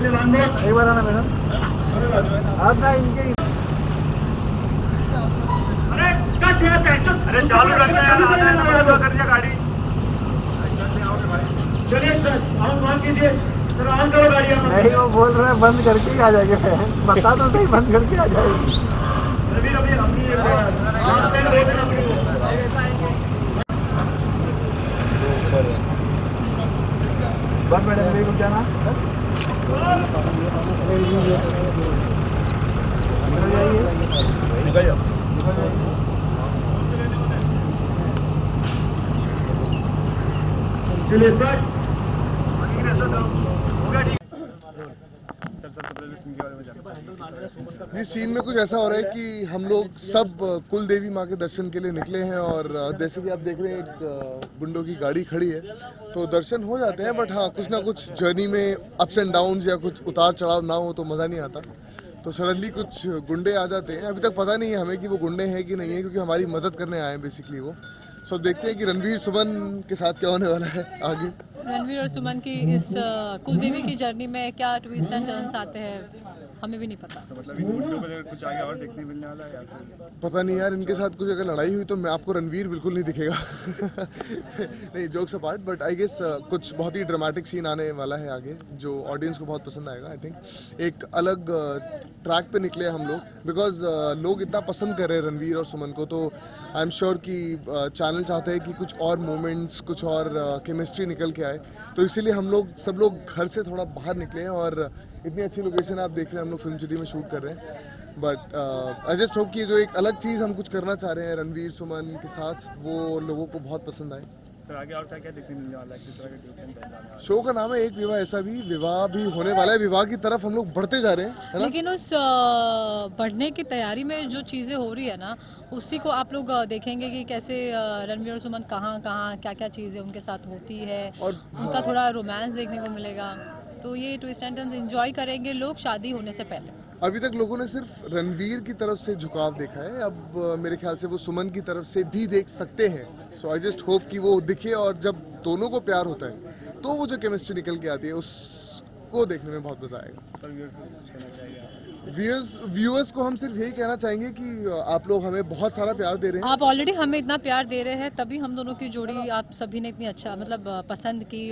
एक बार आना मैडम, आप ना इनके अरे चालू रखना यार, कर दिया गाड़ी। चलिए सर, ऑन कीजिए सर, ऑन करो गाड़ी। नहीं, वो बोल रहे हैं बंद करके ही आ जाएंगे। बता दो सही, बंद करके आ जाएंगे। बस मैडम मेरे को क्या ना निकल जाओ। चलिए सर, जी सीन में कुछ ऐसा हो रहा है कि हम लोग सब कुल देवी माँ के दर्शन के लिए निकले हैं और जैसे कि आप देख रहे हैं एक गुंडों की गाड़ी खड़ी है, तो दर्शन हो जाते हैं, बट हाँ कुछ ना कुछ जर्नी में अप्स एंड डाउन्स या कुछ उतार चढ़ाव ना हो तो मज़ा नहीं आता। तो सडनली कुछ गुंडे आ जाते हैं। अभी तक पता नहीं है हमें कि वो गुंडे हैं कि नहीं है, क्योंकि हमारी मदद करने आए हैं बेसिकली वो। सो देखते हैं कि रणवीर सुमन के साथ क्या होने वाला है आगे। रणवीर और सुमन की इस कुलदेवी की जर्नी में क्या ट्विस्ट एंड टर्न्स आते हैं हमें भी नहीं पता। तो मतलब इन गुंडों को कुछ आगे और देखने मिलने वाला है या फिर पता नहीं यार, इनके साथ कुछ अगर लड़ाई हुई तो मैं आपको रणवीर बिल्कुल नहीं दिखेगा। नहीं, jokes apart, but I guess कुछ बहुत ही ड्रामेटिक सीन आने वाला है आगे जो ऑडियंस को बहुत पसंद आएगा। आई थिंक एक अलग ट्रैक पे निकले हम लोग, बिकॉज लोग इतना पसंद कर रहे हैं रणवीर और सुमन को, तो आई एम श्योर कि चैनल चाहते हैं कि कुछ और मोमेंट्स, कुछ और केमिस्ट्री निकल के आए, तो इसीलिए हम लोग सब लोग घर से थोड़ा बाहर निकले हैं और इतनी अच्छी लोकेशन आप देख रहे हैं, हम लोग फिल्म सिटी में शूट कर रहे हैं। बट आई जस्ट होप कि जो एक अलग चीज़ हम कुछ करना चाह रहे हैं रणवीर सुमन के साथ, वो लोगों को बहुत पसंद आए। सर आगे और क्या देखने मिलने वाला है, किस तरह का ट्विस्ट? शो का नाम है एक विवाह, ऐसा भी विवाह भी होने वाला है, विवाह की तरफ हम लोग बढ़ते जा रहे हैं, है ना? लेकिन उस बढ़ने की तैयारी में जो चीज़ें हो रही है ना, उसी को आप लोग देखेंगे कि कैसे रणवीर और सुमन कहाँ कहाँ क्या क्या चीज़ें उनके साथ होती है और उनका थोड़ा रोमांस देखने को मिलेगा। तो ये ट्विस्ट एंड टर्न्स एंजॉय करेंगे लोग शादी होने से पहले। अभी तक लोगों ने सिर्फ रणवीर की तरफ से झुकाव देखा है, अब मेरे ख्याल से वो सुमन की तरफ से भी देख सकते हैं। सो आई जस्ट होप कि वो दिखे, और जब दोनों को प्यार होता है तो वो जो केमिस्ट्री निकल के आती है उसको देखने में बहुत मजा आएगा। व्यूअर्स को हम सिर्फ यही कहना चाहेंगे कि आप लोग हमें बहुत सारा प्यार दे रहे हैं। आप ऑलरेडी हमें इतना प्यार दे रहे हैं, तभी हम दोनों की जोड़ी आप सभी ने इतनी अच्छा मतलब पसंद की।